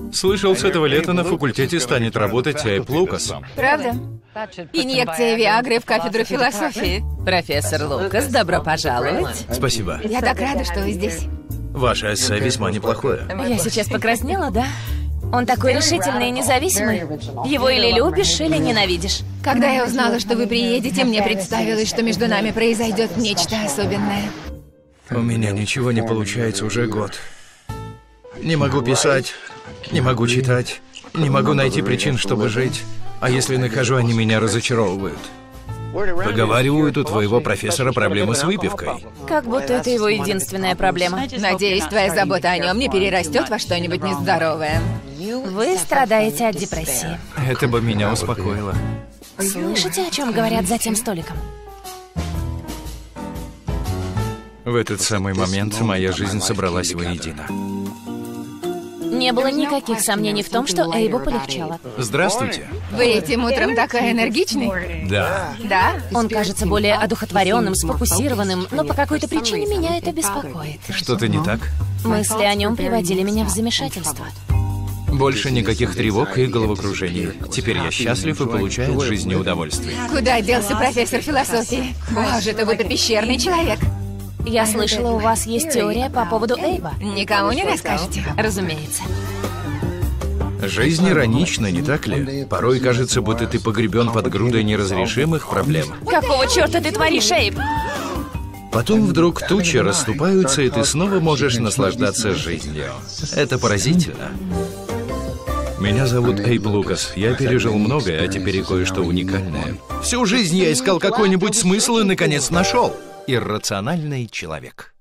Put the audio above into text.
Слышал, с этого лета на факультете станет работать Эйб Лукас. Правда? Инъекция Виагры в кафедру философии. Профессор Лукас, добро пожаловать. Спасибо. Я так рада, что вы здесь. Ваше эссе весьма неплохое. Я сейчас покраснела, да? Он такой решительный и независимый. Его или любишь, или ненавидишь. Когда я узнала, что вы приедете, мне представилось, что между нами произойдет нечто особенное. У меня ничего не получается уже год. Не могу писать, не могу читать, не могу найти причин, чтобы жить. А если нахожу, они меня разочаровывают. Поговаривают, у твоего профессора проблемы с выпивкой. Как будто это его единственная проблема. Надеюсь, твоя забота о нем не перерастет во что-нибудь нездоровое. Вы страдаете от депрессии. Это бы меня успокоило. Слышите, о чем говорят за тем столиком? В этот самый момент моя жизнь собралась воедино. Не было никаких сомнений в том, что Эйбу полегчало. Здравствуйте. Вы этим утром такая энергичный? Да. Да? Он кажется более одухотворенным, сфокусированным, но по какой-то причине меня это беспокоит. Что-то не так? Мысли о нем приводили меня в замешательство. Больше никаких тревог и головокружений. Теперь я счастлив и получаю от жизни удовольствие. Куда делся профессор философии? Боже, ты будто пещерный человек. Я слышала, у вас есть теория по поводу Эйба. Никому не расскажете? Разумеется. Жизнь иронична, не так ли? Порой кажется, будто ты погребен под грудой неразрешимых проблем. Какого черта ты творишь, Эйб? Потом вдруг тучи расступаются, и ты снова можешь наслаждаться жизнью. Это поразительно. Меня зовут Эйб Лукас. Я пережил многое, а теперь и кое-что уникальное. Всю жизнь я искал какой-нибудь смысл и, наконец, нашел. Иррациональный человек.